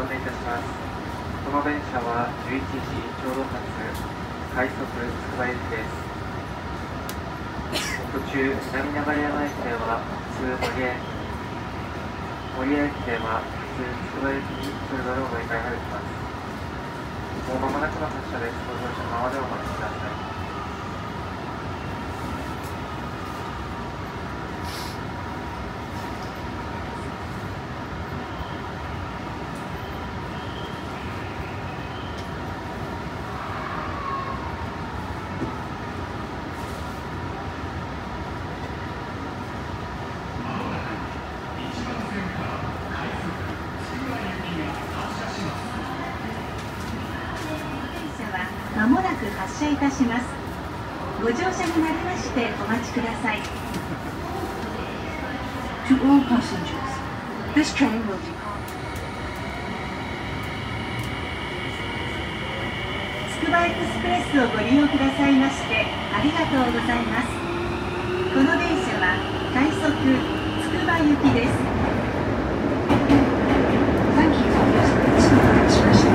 案内いたします。この電車は11時ちょうど発、快速つくば行きです。途中、南流山駅では普通守谷駅では普通つくば行きにそれぞれお乗り換えができます。もう間もなくの発車です。ご乗車のままでお待ちください。 まもなく発車いたします。ご乗車になりましてお待ちください。To all passengers, this train will depart. つくばエクスプレスをご利用くださいましてありがとうございます。この電車は快速つくば行きです。Thank you for using the Tsukuba Express.